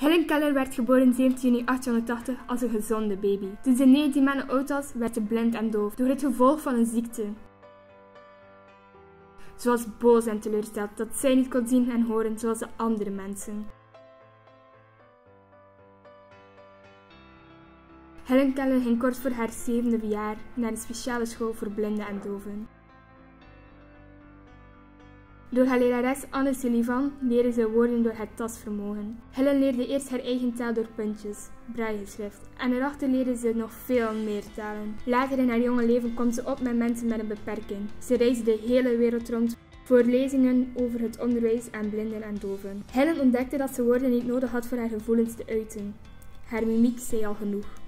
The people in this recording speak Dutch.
Helen Keller werd geboren in 17 juni 1880 als een gezonde baby. Toen ze 19 maanden oud was, werd ze blind en doof door het gevolg van een ziekte. Ze was boos en teleurgesteld dat zij niet kon zien en horen zoals de andere mensen. Helen Keller ging kort voor haar 7e jaar naar een speciale school voor blinden en doven. Door haar lerares Anne Sullivan leerde ze woorden door het tastvermogen. Helen leerde eerst haar eigen taal door puntjes, brailleschrift, en erachter leerde ze nog veel meer talen. Later in haar jonge leven kwam ze op met mensen met een beperking. Ze reisde de hele wereld rond voor lezingen over het onderwijs aan blinden en doven. Helen ontdekte dat ze woorden niet nodig had voor haar gevoelens te uiten. Haar mimiek zei al genoeg.